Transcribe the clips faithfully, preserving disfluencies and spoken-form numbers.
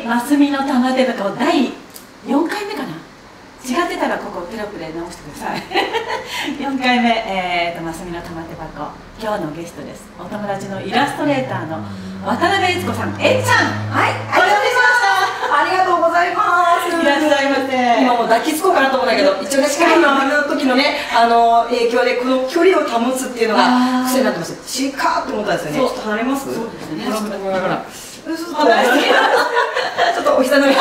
マスミの玉手箱だいよんかいめかな。違ってたらここテロップで直してください。よんかいめ、えーと、マスミの玉手箱、今日のゲストです。お友達のイラストレーターの渡辺悦子さん、えっちゃん、はい、お呼びしました。 ありがとうございます。 いらっしゃいませ。 今もう抱きつこうかなと思うんだけど、一応ね、近いのあの時のね、あの影響でこの距離を保つっていうのが癖になってます。シカーって思ったんですよね。ちょっと離れます？そうですね。ちょっとだから。ちょっとお膝の上。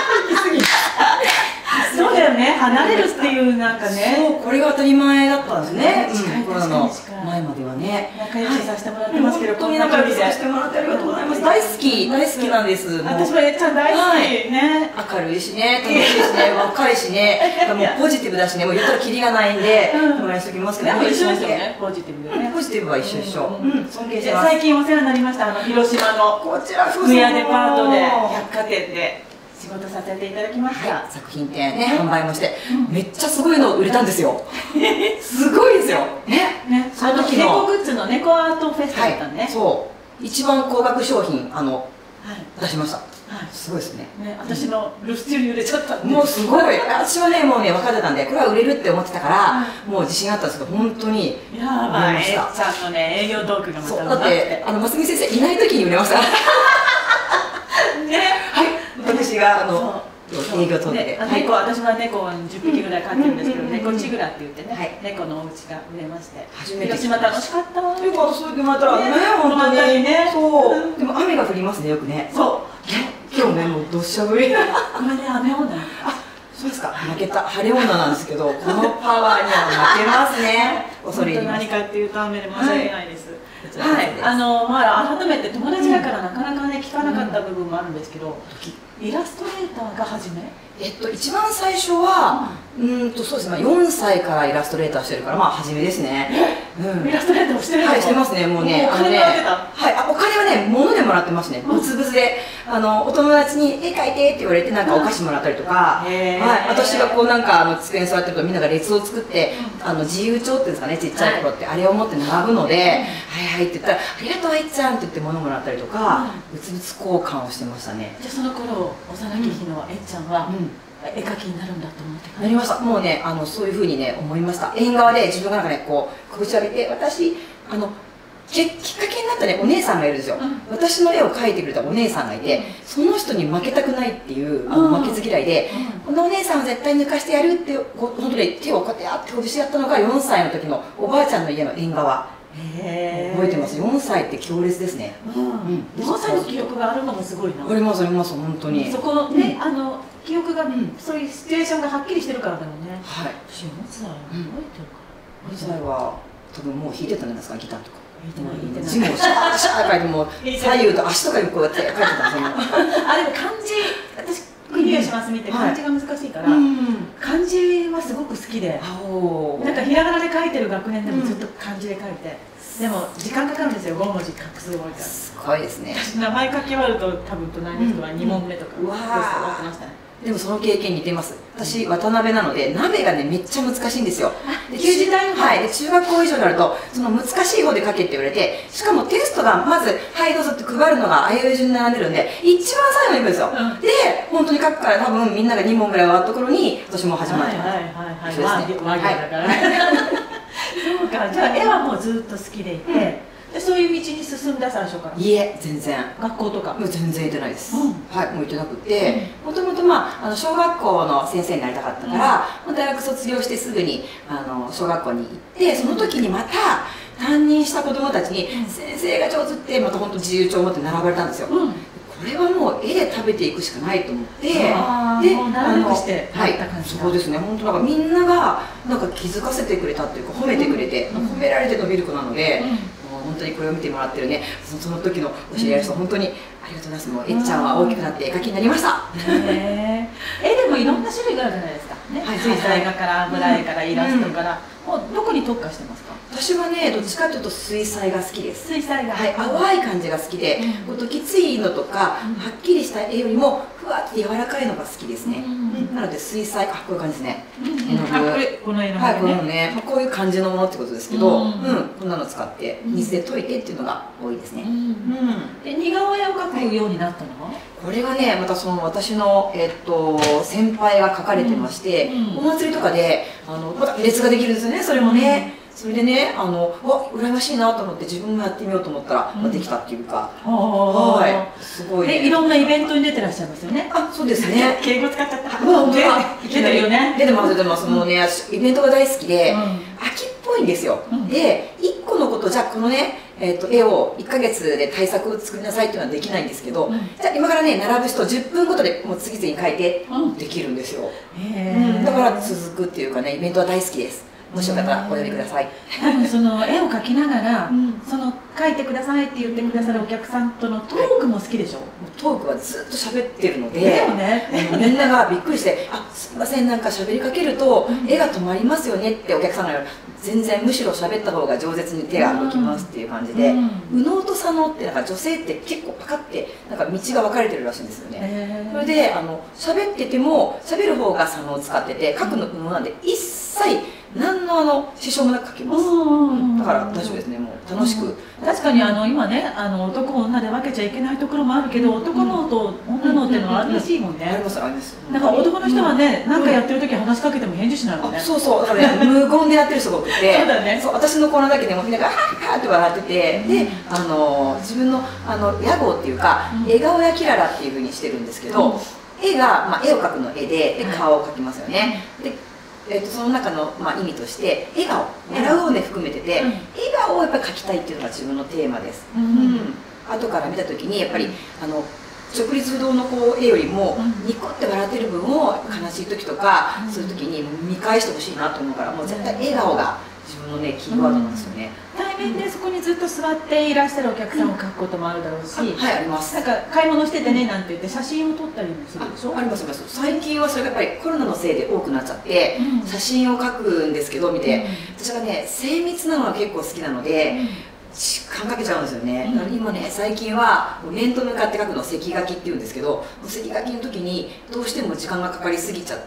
そうだよね、離れるっていうなんかね。 そう、これが当たり前だったんですね。コロナの前まではね。 仲良しさせてもらってますけど、 本当に仲良しさせてもらってありがとうございます。大好き、大好きなんです。 私もえっちゃん大好きね。 明るいしね、楽しいしね、若いしね、もうポジティブだしね、もう言ったらキリがないんで、お願いしておきますけど。 一緒ですよね、ポジティブでね。 ポジティブは一緒一緒。尊敬してます。 最近お世話になりました、あの広島のこちら福屋デパートで百貨店で仕事させていただきました。 作品展ね、販売もして、めっちゃすごいの売れたんですよ。すごいですよ。ね、 ね、あの猫グッズの猫アートフェスだったね。 そう、一番高額商品あの出しました。すごいですね。 私の留守中に売れちゃった。 もうすごい。私はね、もうね分かってたんで、これは売れるって思ってたから、もう自信あったんですけど、本当にやばい。えっちゃんのね、営業トークがまただってあの真澄先生いない時に売れました。ね、はい、私があの営業トークで。 猫、私は猫をじゅっぴきぐらい飼ってるんですけど、猫ちぐらって言ってね、猫のお家が売れまして。広島楽しかった。 よかった、そう言ってもらったらね、本当にね。そう。でも雨が降りますね、よくね。そう。今日ね、もうどっしゃ降り。 これね、雨女。 あ、そうですか。負けた。晴れ女なんですけど、このパワーには負けますね。恐れ入ります。 何かっていうと雨で申し訳ないです。はい、あの、まあ、改めて友達だからなかなかね、聞かなかった部分もあるんですけど。イラストレーターが初め。 えっと、一番最初は、うんと、そうですね、よんさいからイラストレーターしてるから、まあ、初めですね。 イラストレーターをしてるの？ はい、してますね、もうね。 お金もらってた？ はい、あ、お金はね、物でもらってますね。物々で、あの、お友達に絵描いてって言われて、なんかお菓子もらったりとか。はい、私がこう、なんか、あの、机に座ってると、みんなが列を作って、あの、自由帳っていうんですかね、ちっちゃい頃って、あれを持って並ぶので。はいはいって言ったら、ありがとう、えっちゃんって言って物もらったりとか、物々交換をしてましたね。 じゃ、その頃、幼き日のえっちゃんは。絵描きになるんだと思ってなりました。もうね、あのそういうふうにね思いました。縁側で自分がなんかねこう拳を上げて、私あのきっかけになったねお姉さんがいるんですよ。私の絵を描いてくれたお姉さんがいて、その人に負けたくないっていうあの負けず嫌いで、このお姉さんは絶対抜かしてやるって本当に手をこうやってあって拳やったのがよんさいの時のおばあちゃんの家の縁側。覚えてます。よんさいって強烈ですね。 よんさいの記憶があるのもすごいな。 ありますあります、本当に。 そこね、あの記憶がそういうシチュエーションがはっきりしてるからだよね。 はい。 私よんさい覚えてるか。 よんさいは多分もう弾いてたんじゃないですか、ギターとか。 弾いてない弾いてない。 字もシャーシャー書いても左右と足とかにこうやって書いてたんですよ。 あ、でも漢字、私クリアしますみたいな漢字が難しいから、漢字はすごく好きで、なんかひらがなで書いてる学年でもずっと漢字で書いて。でも時間かかるんですよ、ごもじ画数多いから。 すごいですね。 名前書き終わると多分隣の人はにもんめとかうわーってましたね。 でもその経験似てます。私渡辺なので鍋がねめっちゃ難しいんですよ。 で旧時代のはいで中学校以上になるとその難しい方で書けって言われて、しかもテストがまずはいどうぞって配るのがあいうえお順に並んでるんで一番最後に行くんですよ。で本当に書くから多分みんながにもんぐらい終わった頃に私も始まってます。 はいはいはいはい。和芸だからね。そうか、じゃあ絵はもうずっと好きでいて、でそういう道に進んだ最初から。 いえ全然。 学校とか。 もう全然行ってないです。はいもう行ってなくて、もともとまああの小学校の先生になりたかったから、大学卒業してすぐにあの小学校に行って、その時にまた担任した子供たちに先生が上手ってまた本当自由帳を持って並ばれたんですよ。これはもう絵で食べていくしかないと思って、で、あの、はい、そうですね、本当なんかみんながなんか気づかせてくれたっていうか褒めてくれて、褒められて伸びる子なので、本当にこれを見てもらってるね、その時の教えられる人本当にありがとうございます。もうえっちゃんは大きくなって絵描きになりました。 えでもいろんな種類があるじゃないですか。水彩画から油絵からイラストから、もうどこに特化してますか？ 私はね、どっちかというと水彩が好きです。 水彩画、 はい、淡い感じが好きで、こうきついのとか、はっきりした絵よりもふわって柔らかいのが好きですね。なので水彩、あ、こういう感じですね。 あ、これこの絵の具ね。 はい、このね、こういう感じのものってことですけど、うん、こんなの使って水で溶いてっていうのが多いですね。 で似顔絵を描くようになったのは？ これがねまたその私の、えっと、先輩が書かれてまして、うん、お祭りとかであのまた列ができるんですよね、それもね、うん、それでねあのわ羨ましいなと思って自分もやってみようと思ったら、うん、できたっていうか、はい、すごい、ね、 いろんなイベントに出てらっしゃいますよね。 あ、そうですね。 敬語使っちゃった。 まあ本当だ。 出てるよね。 出てます出てます。もうねイベントが大好きで、秋っぽいんですよ。でいっこのことじゃこのねえー、と絵をいっかげつで対策を作りなさいっていうのはできないんですけど、うん、じゃあ今からね並ぶ人じゅっぷんごとでもう次々書いてできるんですよ、うんうん、だから続くっていうかねイベントは大好きです。もしよかったらお呼びください。 多分その絵を描きながら、うん、その描いてくださいって言ってくださるお客さんとのトークも好きでしょ。 トークはずっと喋ってるので、ね、みんながびっくりして「あ、すいませんなんか喋りかけると絵が止まりますよね」ってお客さんが言う。全然むしろ喋った方が饒舌に手が動きますっていう感じで、右脳と左脳ってなんか女性って結構パカってなんか道が分かれてるらしいんですよね。それであの喋ってても喋る方が左脳を使ってて書くの右脳なんで一切何のあの支障もなく書けます。だから大丈夫ですね。もう楽しく。 確かにあの今ねあの男女で分けちゃいけないところもあるけど、男のと女のっていうのはあるらしいもんね。 ありますあります。 なんか男の人はね何かやってる時話しかけても返事しないもんね。 そうそう。だからね無言でやってる人が多くて、そうだね。そう私のコーナーだけでもみんながハッハッって笑ってて、であの自分のあの屋号っていうか笑顔やキララっていう風にしてるんですけど、絵がまあ絵を描くの絵でで顔を描きますよね。でえー、とその中の、まあ、意味として笑顔笑うをね含めてて、うん、笑顔をやっぱり描きたいっていうのが自分のテーマです。うんうん、後から見た時にやっぱりあの直立不動のこう絵よりもニコって笑ってる分を悲しい時とか、うん、そういう時に見返してほしいなと思うからもう絶対笑顔が自分のねキーワードなんですよね。 対面でそこにずっと座っていらっしゃるお客さんを描くこともあるだろうし、 うん、はいあります。 なんか買い物しててねなんて言って写真を撮ったりもするでしょ。 ありますあります。最近はそれがやっぱりコロナのせいで多くなっちゃって、うん、写真を描くんですけど見て、うん、私がね精密なのは結構好きなので、うん、時間かけちゃうんですよね。うん、今ね最近は面と向かって描くのを石書きっていうんですけど、石書きの時にどうしても時間がかかりすぎちゃって、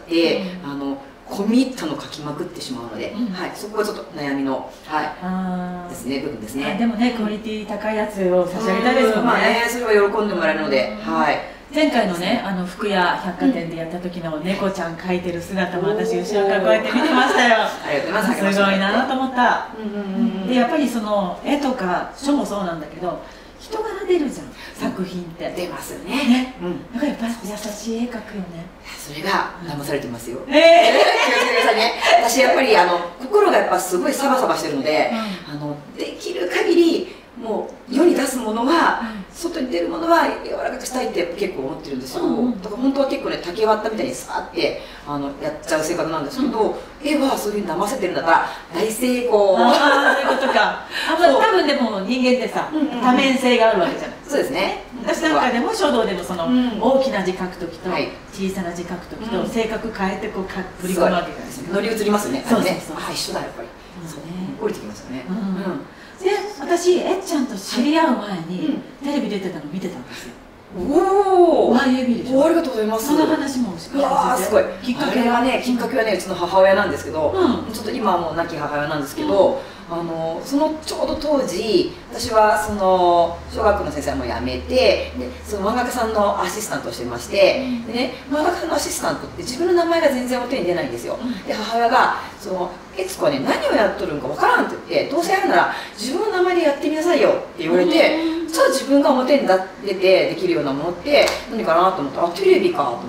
うん、あの込み入ったの書きまくってしまうので、うん、はい、そこがちょっと悩みの、はい、ですね部分ですね。 でもねクオリティ高いやつを差し上げたいですもんね。 まあねそれは喜んでもらえるので、はい。 前回のねあの服屋百貨店でやった時の猫ちゃん描いてる姿も私後ろからこうやって見てましたよ。 ありがとうございます。 すごいなと思った。でやっぱりその絵とか書もそうなんだけど人柄出るじゃん作品って出ますよね。 だからやっぱり優しい絵描くよね。 それが騙されてますよ。ええ気をつけてくださいね。私やっぱりあの心がやっぱすごいサバサバしてるので、あのできる限りもう世に出すものは外に出るものは柔らかくしたいって結構思ってるんですよ。だから本当は結構ね竹割ったみたいにさーってあのやっちゃう性格なんですけど、絵はそういうふうに騙せてるんだったら大成功。 ああそういうことか。あんま多分でも人間ってさ多面性があるわけじゃない。 そうですね。 私なんかでも書道でもその大きな字書く時と小さな字書く時と性格変えてこう振り込むわけじゃないですか。 乗り移りますよね。 そうそうそう。 あ一緒だやっぱり。降りてきますよね。 で私えっちゃんと知り合う前にテレビ出てたの見てたんですよ。 おおワイエービー でしょ。 ありがとうございます。 その話もしっかりあすごい。きっかけはねきっかけはねうちの母親なんですけど、ちょっと今はもう亡き母親なんですけど、あのそのちょうど当時私はその小学校の先生はもう辞めてでその漫画家さんのアシスタントをしてまして、でね漫画家さんのアシスタントって自分の名前が全然表に出ないんですよ。で母親がその悦子はね何をやっとるんかわからんって言って、どうせやるなら自分の名前でやってみなさいよって言われて、じゃあ自分が表に出てできるようなものって何かなと思ったら、あテレビかと思って、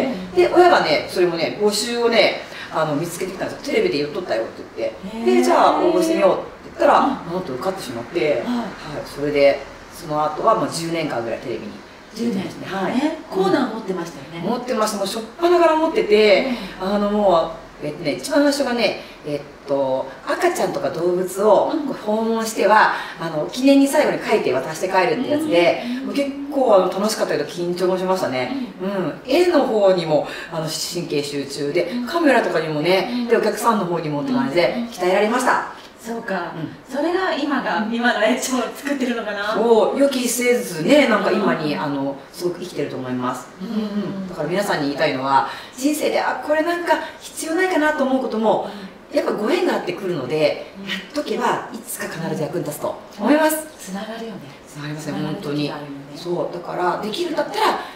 で親がねそれもね募集をねあの見つけてきたんですよ。テレビで言っとったよって言って、でじゃあ応募してみようって言ったらなんと受かってしまって、はい、それでその後はもうじゅうねんかんぐらいテレビにじゅうねんですね。はい。コーナー持ってましたよね。 持ってました。もう初っ端から持ってて、あのもうえっとね、一番最初がね、えっと、赤ちゃんとか動物を訪問しては、あの記念に最後に書いて渡して帰るってやつで、うん、結構あの楽しかったけど緊張もしましたね、うん、絵の方にもあの神経集中で、カメラとかにもね、でお客さんの方にもって感じで鍛えられました。 そうか、うん、それが今が今のエッチを作ってるのかな。 そう予期せずね、なんか今にあのすごく生きてると思います。うんうん、だから皆さんに言いたいのは、人生であこれなんか必要ないかなと思うこともやっぱご縁があってくるので、やっとけばいつか必ず役に立つと思います。 つながるよね。 つながりますね本当に。そうだからできるんだったら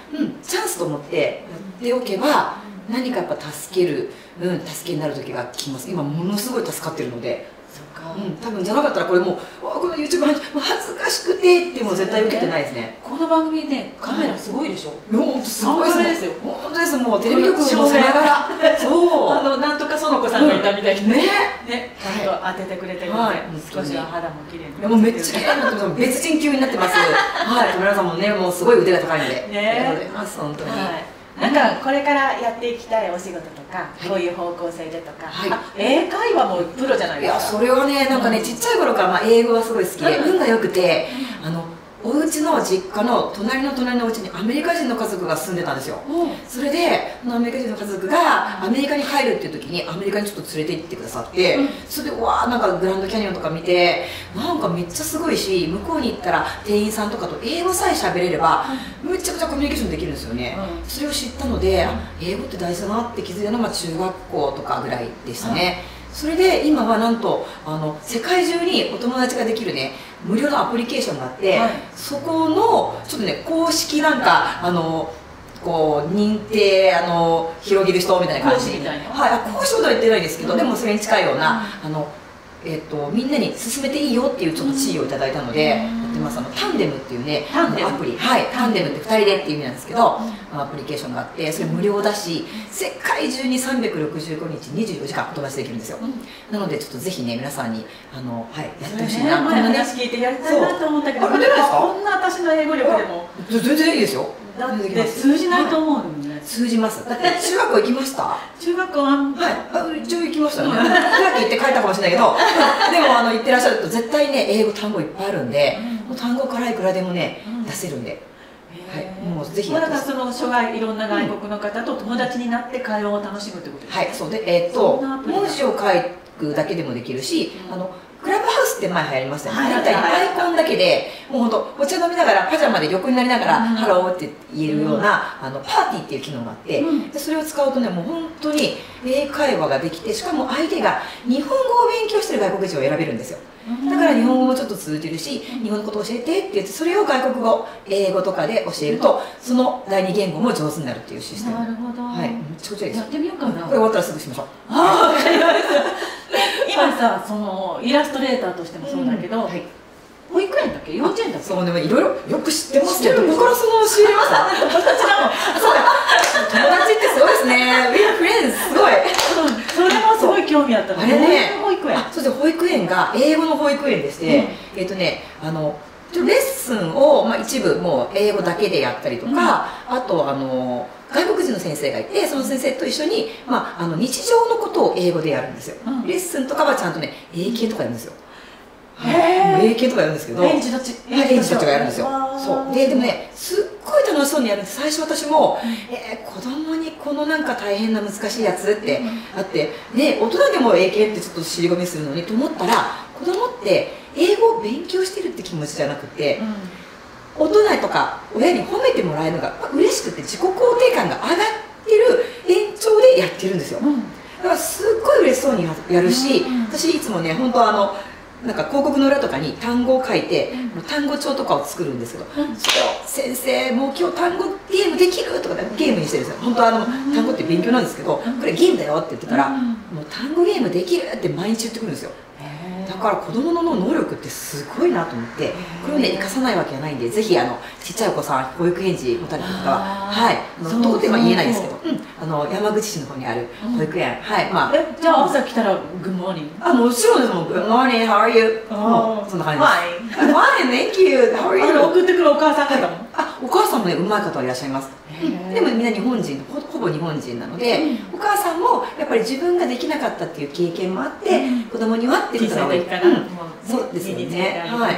うん、チャンスと思ってやっておけば何かやっぱ助ける、うん、助けになる時が来ます。今ものすごい助かってるので。うん、多分じゃなかったらこれもうこの YouTube もう恥ずかしくてってもう絶対受けてないですね。 この番組ねカメラすごいでしょ。 本当すごいですよ。本当です。もうテレビ局もさ照明ながらそうあのなんとか園子さんがいたみたいにねねねちゃんと当ててくれてるので少しは肌も綺麗に。 いやもうめっちゃ綺麗になってます。別人級になってます。はい、富永さんもねもうすごい腕が高いのでありがとうございます本当に。 なんかこれからやっていきたいお仕事とか、こういう方向性でとか、英会話もプロじゃないですか。 いやそれはねなんかねちっちゃい頃からまあ英語がすごい好きで運が良くて、あのお家の実家の隣の隣のお家にアメリカ人の家族が住んでたんですよ。それでそのアメリカ人の家族がアメリカに帰るっていう時にアメリカにちょっと連れて行ってくださって、それでうわーなんかグランドキャニオンとか見てなんかめっちゃすごいし、向こうに行ったら店員さんとかと英語さえ喋れればめちゃくちゃコミュニケーションできるんですよね。それを知ったので英語って大事だなって気づいたのが中学校とかぐらいでしたね。それで今はなんとあの世界中にお友達ができるね無料のアプリケーションがあって、はい、そこのちょっとね公式なんかあのこう認定あの広げる人みたいな感じ、はい、講師とは言ってないですけど、うん、でもそれに近いような、うん、あのえー、とみんなに勧めていいよっていうちょっと地位をいただいたので、やってます。あのタンデムっていうねアプリ、はい、タンデムってふたりでっていう意味なんですけど、アプリケーションがあってそれ無料だし世界中にさんびゃくろくじゅうごにちにじゅうよじかんお友達できるんですよ。なのでちょっとぜひね皆さんにあの、はい、やってほしいな。 こんな話聞いてやりたいなと思ったけど、こんな私の英語力でも全然いいですよ。 だって通じないと思うのね。 通じます。だって中学校行きました。 中学校ははい、一応行きましたね。中学行って帰ったかもしれないけど、でもあの行ってらっしゃると絶対ね英語単語いっぱいあるんで、もう単語からいくらでもね出せるんで、はい、もうぜひ。 だからその諸外いろんな外国の方と友達になって会話を楽しむってことですか。 はい、そうでえっと文字を書くだけでもできるし、あのクラブハウスって前流行りましたよね。なんかアイコンだけでもう本当お茶飲みながらパジャマで横になりながらハローって言えるようなあのパーティーっていう機能があって、でそれを使うとねもう本当に英会話ができて、しかも相手が日本語を勉強してる外国人を選べるんですよ。だから日本語もちょっと通じるし、日本のことを教えてって言ってそれを外国語英語とかで教えるとその第二言語も上手になるっていうシステム。 なるほど。 はい、めっちゃくちゃいいです。 やってみようかな。これ終わったらすぐしましょう。 ああ、わかりました。今さ、そのイラストレーターとしてもそうだけど、はい、保育園だっけ幼稚園だっけ。 そうでもいろいろよく知ってますけど、どこからその教えました？友達なの。そうだ。友達ってすごいですね。We are friends すごい。 それもすごい興味あったの。 あれね、 保育園。 そうです。保育園が英語の保育園でして、えっとねあのレッスンをまあ一部もう英語だけでやったりとか、あとあの。外国人の先生がいて、その先生と一緒に、まあ、あの日常のことを英語でやるんですよ。うん、レッスンとかはちゃんとね英検とかやるんですよ。はい、英検とかやるんですけど、 園児たち園児たちがやるんですよ。そうででもねすっごい楽しそうにやるんです。最初私も、えー、子供にこのなんか大変な難しいやつってあって、ね、大人でも英検ってちょっと尻込みするのにと思ったら、子供って英語を勉強してるって気持ちじゃなくて、うん、大人とか親に褒めてもらえるのが嬉しくて自己肯定感が上がってる延長でやってるんですよ。うん、だからすっごい嬉しそうにやるし、うん、私いつもね本当あのなんか広告の裏とかに単語を書いて、うん、単語帳とかを作るんですけど、うん、それを先生もう今日単語ゲームできるとかゲームにしてるんですよ。本当あの、うん、単語って勉強なんですけど、うん、これゲームだよって言ってたら、うん、もう単語ゲームできるって毎日言ってくるんですよ。だから子供の能力ってすごいなと思って、これをね生かさないわけがないんで、ぜひあのちっちゃいお子さん保育園児持たれた方は、はい、どこでは言えないですけど、あの山口市の方にある保育園、はい、まあじゃあ朝来たらグッモーニング。 あ、もちろんです。もう Good morning, how are you? もうそんな感じです。Fine, thank you, how are you? 送ってくるお母さん方も、 あ、お母さんもねうまい方はいらっしゃいます。でもみんな日本人、ほ, ほぼ日本人なので、うん、お母さんもやっぱり自分ができなかったっていう経験もあって、うん、子供にはっていうことが多いから、うん、そうですよね。はい。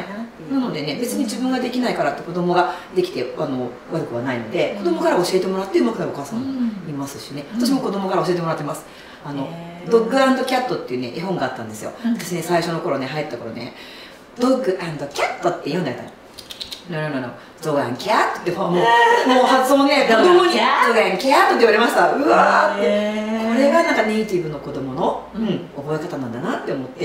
なのでね、別に自分ができないからって子供ができてあの悪くはないので、子供から教えてもらってうまくなるお母さんもいますしね、私も子供から教えてもらってます。あのドッグ&キャットっていうね絵本があったんですよ。私ね最初の頃ね入った頃ね、ドッグ&キャットって読んでたの。No, no, no, no. ドッグ&キャットってもう、もう発音ね、子供にドッグ&キャットって言われました。うわーって。これがなんかネイティブの子供の、うん、覚え方なんだなって思って、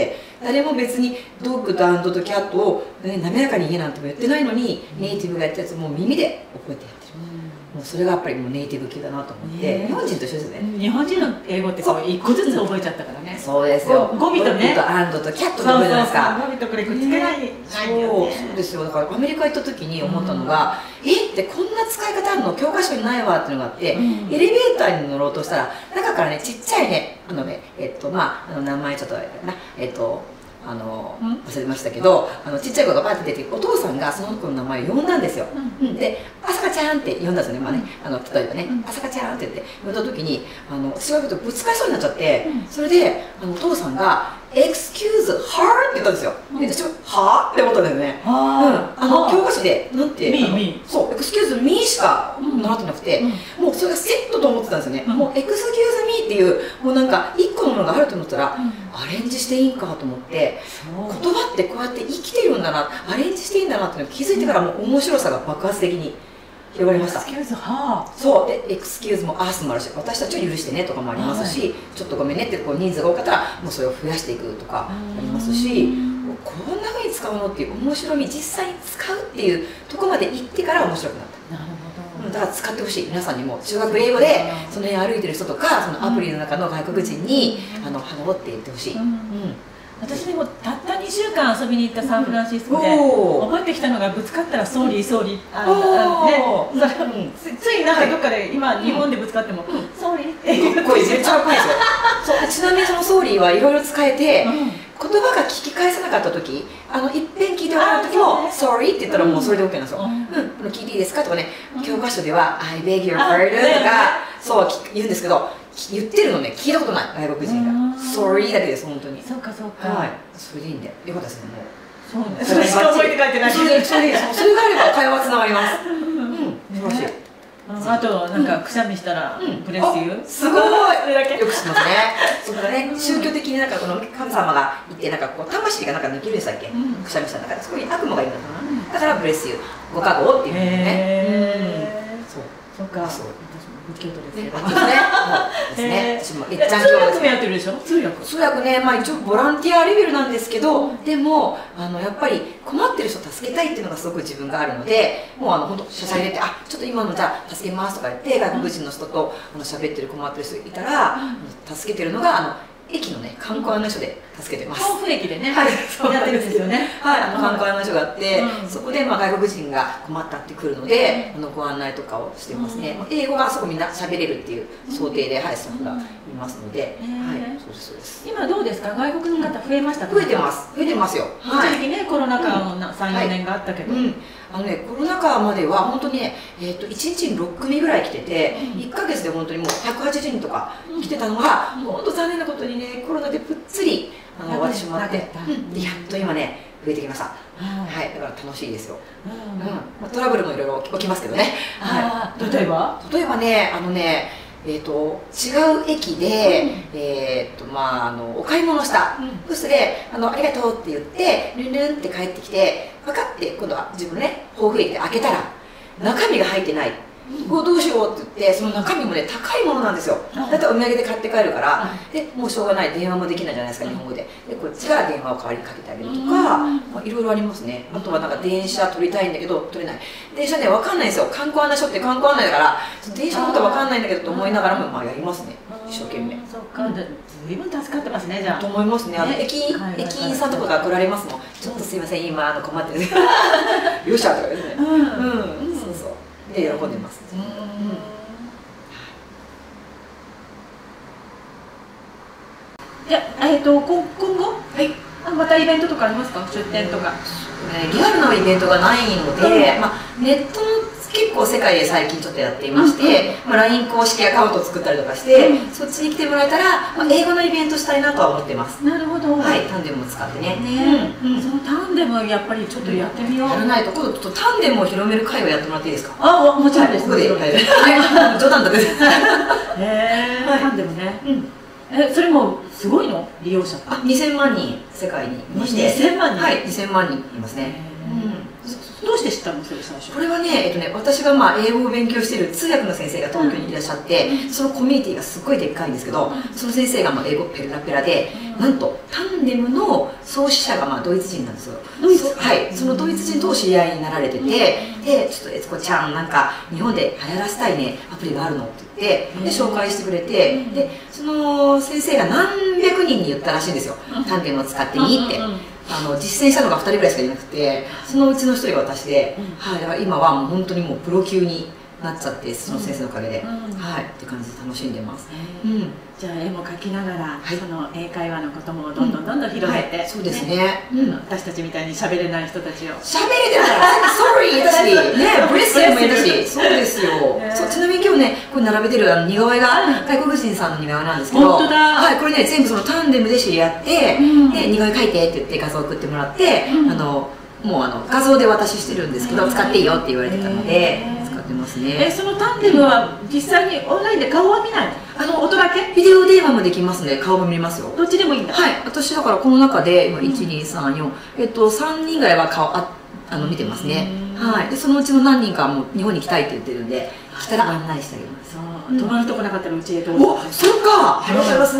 誰も別にドッグととキャットを、ね、滑らかに言えなんても言ってないのに、ネイティブがやったやつもう耳で覚えてやってる。もうそれがやっぱりもうネイティブ級だなと思って、日本人と一緒ですね。 日本人の英語ってこう一個ずつ覚えちゃったからね。 そうですよ。 語尾とね、 とアンドとキャットと覚えじゃないですか。 語尾とこれくっつけない。 そうそうですよ。だからアメリカ行った時に思ったのが、えってこんな使い方あるの教科書にないわっていうのがあって、エレベーターに乗ろうとしたら中からねちっちゃいねあのねえっとまああの名前ちょっとなえっとあの忘れましたけど、あのちっちゃい子がバーって出てお父さんがその子の名前を呼んだんですよ。うん、で「あさかちゃん」って呼んだんですよね。まあね、あの例えばね「あさかちゃん」って言って呼んだ時にあの私がぶつかりそうになっちゃって、それであのお父さんが「Excuse her」って言ったんですよ。で私は「はあ?」って思ったんだよね。うん、あの教科書でなんて「そう Excuse me」しか習ってなくて、もうそれがセットと思ってたんですよね。もう「Excuse me」っていうもうなんか一個のものがあると思ったらアレンジしていいんかと思って、言葉ってこうやって生きてるんだな、アレンジしていいんだなっていうのを気づいてからもう面白さが爆発的に広がりました。そうで、エクスキューズもアースもあるし、私たちを許してねとかもありますし、はい、ちょっとごめんねってこう人数が多かったらもうそれを増やしていくとかありますし、こんなふうに使うのっていう面白み、実際に使うっていうとこまで行ってから面白くなった。なるほど。だから使ってほしい、皆さんにも中学英語でその辺歩いてる人とかそのアプリの中の外国人にあのハローって言ってほしい。うん、 私にもたったにしゅうかん遊びに行ったサンフランシスコで覚えてきたのが、ぶつかったら「ソーリーソーリー」あのね、ついなんかどっかで今日本でぶつかっても「ソーリー」って言う。 これめっちゃ若いですよ。そう、ちなみにその「ソーリー」はいろいろ使えて、言葉が聞き返せなかった時、あの一遍聞いてもらう時も「Sorry」って言ったらもうそれで OK なんですよ。うん、聞いていいですかとかね、教科書では「I beg your pardon」とかそう言うんですけど、言ってるのね聞いたことない外国人が「Sorry」だけです本当に。 そうかそうか。 はい、それでいいんでよかったですね。もうそう、それしか覚えて帰ってない。 それそれそれがあれば会話つながります。うん、素晴らしい。 あとなんかくしゃみしたらプレスユー、 すごい。それだけよくしますね。そうだね、宗教的になんかこの神様がいてなんかこう魂がなんか抜けるんでしたっけ、くしゃみした中でそこに悪魔がいるのかな。だからブレスユーご加護っていうね。 そうそうか。仏教徒ですけど。 ですね。 私もえっちゃん通訳もやってるでしょ。通訳。 通訳ね、まあ一応ボランティアレベルなんですけど、でもあのやっぱり困ってる人を助けたいっていうのがすごく自分があるので、もうあの本当しゃしゃり出て、あ、ちょっと今のじゃあ助けますとか言って外国人の人とあの喋ってる困ってる人いたら助けてるのがあの駅のね観光案内所で助けてます。 甲府駅でね、 はい、 やってるんですよね。 はい、あの観光案内所があって、そこでまあ外国人が困ったってくるので、あのご案内とかをしてますね。英語がそこみんな喋れるっていう想定で、はい、スタッフがいますので、はい、そうですそうです。 今どうですか、外国の方増えましたか？ 増えてます、増えてますよ。 一時期ねコロナ禍のさん、よねんがあったけど。 あのね、コロナ禍までは本当にね、えー、といちにちにろっくみぐらい来てて、うん、いっかげつで本当にもうひゃくはちじゅうにんとか来てたのが、うん、本当残念なことにねコロナでぷっつりあの終わってしまって、うん、でやっと今ね増えてきました。はい、だから楽しいですよ。うん、まあ、トラブルもいろいろ起きますけどね。 はい、例えば例えばね、あのねえー、と違う駅で、うん、えーとまあ、あのお買い物した、うん、そしてあの「ありがとう」って言ってルンルンって帰ってきてパカッて今度は自分のね豊富駅で開けたら中身が入ってない。うどうしようって言って、その中身もね高いものなんですよ。だってお土産で買って帰るから、でもうしょうがない、電話もできないじゃないですか、日本語で。でこっちが電話を代わりにかけてあげるとか、まあ、いろいろありますね。あとはなんか電車取りたいんだけど取れない。電車ね分かんないんですよ。観光案内所って観光案内だから電車のこと分かんないんだけどと思いながらもまあやりますね、一生懸命。 そっか、随分助かってますね。じゃあと思いますね。あの駅駅員さんとかが来られますもん。ちょっとすいません今あの困ってるよっしゃとかですね。うんうん、そうそうで喜んでます。 じゃあ、えっと、今後、はい、またイベントとかありますか、出店とか。 リアルなイベントがないので、まあ、ネットの結構世界で最近ちょっとやっていまして、まあ、ライン 公式アカウントを作ったりとかして、そっちに来てもらえたら、まあ、英語のイベントしたいなとは思ってます。 なるほど。 はい、タンデムを使ってね。 ね、そのタンデムやっぱりちょっとやってみよう。 やらないと、今度ちょっとタンデムを広める会をやってもらっていいですか。 あ、もちろんです。 ここで。冗談だけど。へえ、タンデムね。え、それもすごいの利用者。 あ、にせんまんにん世界にいまして。 にせんまんにん。 はい、にせんまんにんいますね。 どうして知ったのそれ最初？ これはね、えっとね、私がまあ英語を勉強している通訳の先生が東京にいらっしゃって、うん、そのコミュニティがすっごいでっかいんですけど、うん、その先生がまあ英語ペラペラで、うん、なんとタンデムの創始者がまあドイツ人なんですよ。ドイツはい、そのドイツ人と知り合いになられてて、うん、でちょっと悦子ちゃんなんか日本で流行らせたいねアプリがあるのって言ってで紹介してくれて、うん、でその先生が何百人に言ったらしいんですよ、うん、タンデムを使ってみって。うんうんうん、あの実践したのがふたりぐらいしかいなくて、そのうちのひとりが私で、うん、はい、だから今はもう本当にもうプロ級になっちゃって、その先生のおかげで、うん、はいって感じで楽しんでます。 うん、じゃあ絵も描きながら、はい、その英会話のこともどんどんどんどん広げて、 はい、そうですね、うん、 私たちみたいに喋れない人たちを喋れてるからソリーだしね、ブレスレもいたし、そうですよ。そう、ちなみに今日ねこれ並べてるあの似顔絵が外国人さんの似顔絵なんですけど、 本当だ、 はい、これね全部そのタンデムで知り合って、うん、で似顔絵描いてって言って画像送ってもらって、うん、あのもうあの画像で渡ししてるんですけど、使っていいよって言われてたので使ってますね。 え、そのタンデムは実際にオンラインで顔は見ないの？あの音だけ？ ビデオ電話もできますね。顔も見ますよ。 どっちでもいいんだ。 はい、私だからこの中で今いち、に、さん、よん、えっとさんにんぐらいは顔ああの見てますね。はい。でそのうちの何人かはもう日本に来たいって言ってるんで、来たら案内してあげます。 そう、泊まるとこなかったらうちへどうぞ。 お、そっか。ありがとうございます。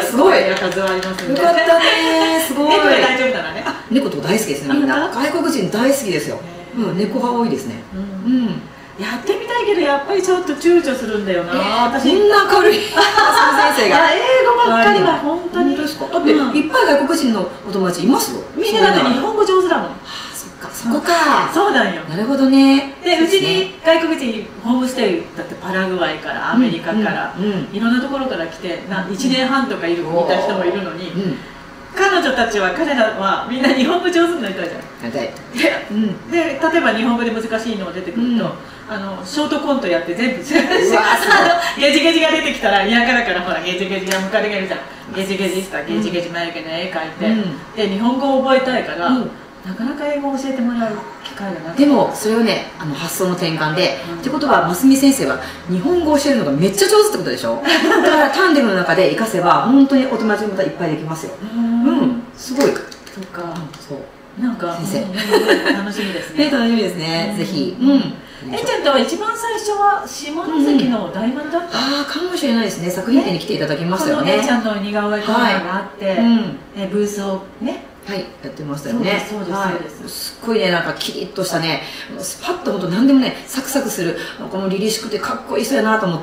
すごい。 数はありますね。 よかったね。すごい。 猫で大丈夫ならね。 猫とか大好きですね。みんな外国人大好きですよ。うん、猫が多いですね。うん。 やってみたいけどやっぱりちょっと躊躇するんだよな。 私こんな明るい先生が。 英語ばっかりは本当に。 だっていっぱい外国人のお友達いますよ。 みんなだって日本語上手だもん。 そっか、そこか。 そうなんよ。 なるほどね。 でうちに外国人ホームステイだってパラグアイからアメリカからいろんなところから来てないちねんはんとかいるいた人もいるのに。彼女たちは彼らはみんな日本語上手になりたいじゃん。で、うん、で例えば日本語で難しいのが出てくると、うん、あのショートコントやって全部ゲジゲジが出てきたら嫌がらからほらゲジゲジがムカデがいるじゃん。ゲジゲジしたゲジゲジ眉毛の絵描いて、うん、で日本語を覚えたいから、うん、なかなか英語を教えてもらう機会がなくて。 でもそれをねあの発想の転換で、うん、ってことはますみ先生は日本語を教えるのがめっちゃ上手ってことでしょ。だからタンデムの中で活かせば本当にお友達もまたいっぱいできますよ。うん、すごい。 そうか。 そう。 なんか先生楽しみですね。 楽しみですね。ぜひ。うん。 えちゃんとは一番最初は下関の大丸だった。 ああ、かもしれないですね。作品展に来ていただきましたよね。 えちゃんの似顔絵コーナーがあって、えブースをね。 はい、やってましたよね。 そうです、そうです。 すっごいね、なんかキリッとしたね、スパッと本当何でもね、サクサクする、この凛々しくてかっこいい人やなと思って、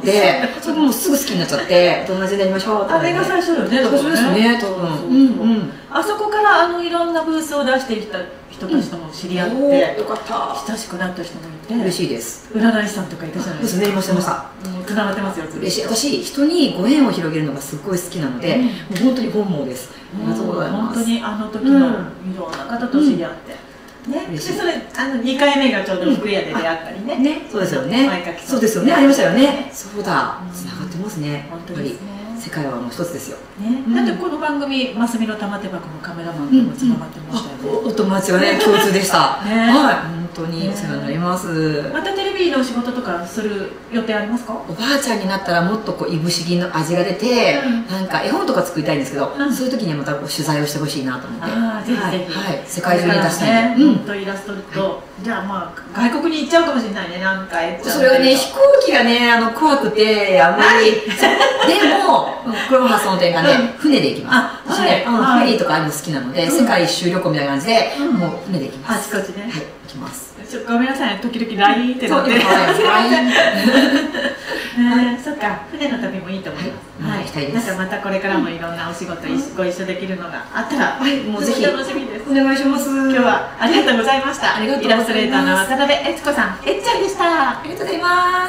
それもうすぐ好きになっちゃって、友達になりましょうって。 あれが最初だよね。 最初ですね、多分。うんうん。 あそこからあのいろんなブースを出してきた人たちとも知り合って、 よかった。 親しくなった人もいて、 嬉しいです。 占い師さんとかいたじゃないですか。 ですね、いましたいました。 つながってますよ。 嬉しい。私人にご縁を広げるのがすっごい好きなので、もう本当に本望です。ありがとうございます。 本当にあの時のいろんな方と知り合って、ね、でそれあのにかいめがちょうど福屋で出会ったりね。 ね、そうですよね。そうですよね、ありましたよね。そうだ、つながってますね。本当に世界はもう一つですよ。 ね、だってこの番組「ますみの玉手箱」のカメラマンともつながってましたよね。 お友達はね共通でした。はい、本当にお世話になります。 またテレビの仕事とかする予定ありますか？ おばあちゃんになったらもっとこういぶし銀の味が出て、なんか絵本とか作りたいんですけど、そういう時にはまた取材をしてほしいなと思って。 ああ、ぜひぜひ。 はい、世界中に出したい。 本当イラストと、じゃあまあ外国に行っちゃうかもしれないね。なんかそれはね飛行機がねあの怖くてあんまり。でもこれも発想の転換で船で行きます。私ねフェリーとかあるの好きなので世界一周旅行みたいな感じでもう船で行きます。 あちこちね。 はい、行きます。 ごめんなさい、時々 ライン ってなって。そっか、船の旅もいいと思います。はい、なんかまたこれからもいろんなお仕事ご一緒できるのがあったら、もうぜひ楽しみです。 お願いします。 今日はありがとうございました。 イラストレーターの渡辺悦子さん、えっちゃんでした。 ありがとうございます。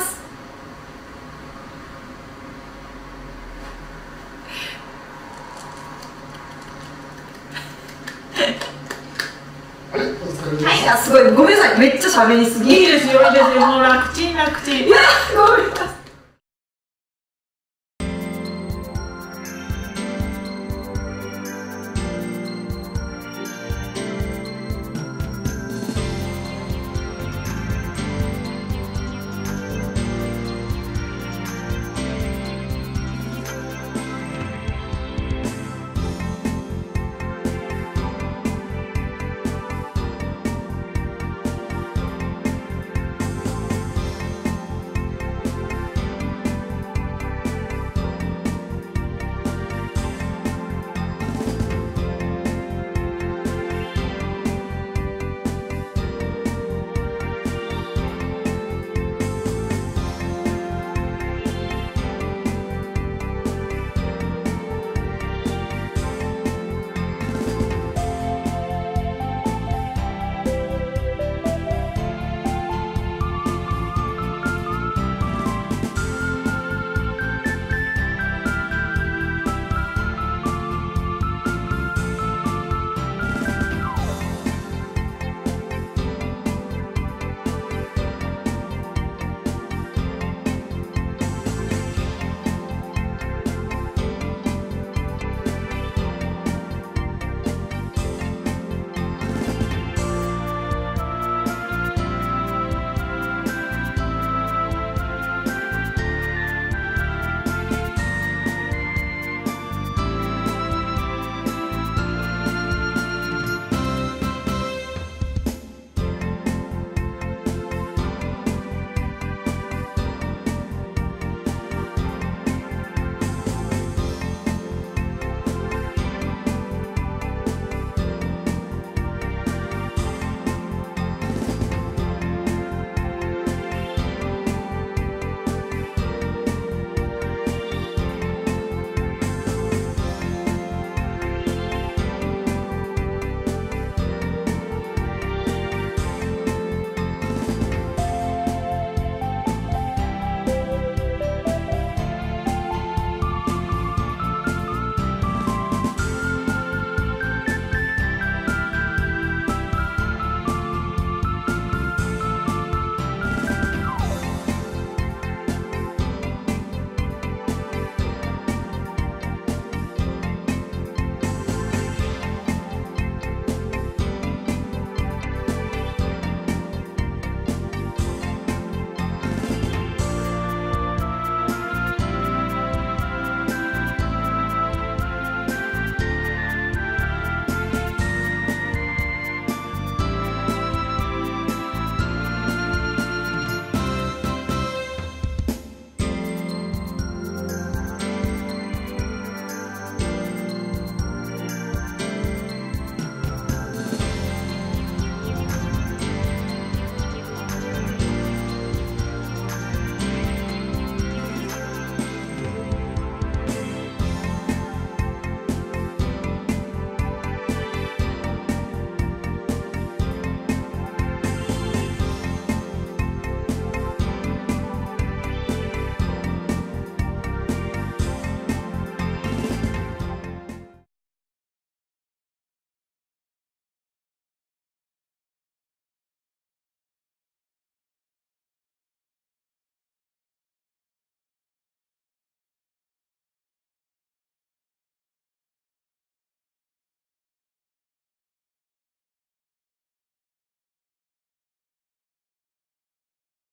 はい、すごい、ごめんなさい、めっちゃ喋りすぎ。 いいですよ、いいですよ、もう楽ちん楽ちん。 いや、ごめんなさい。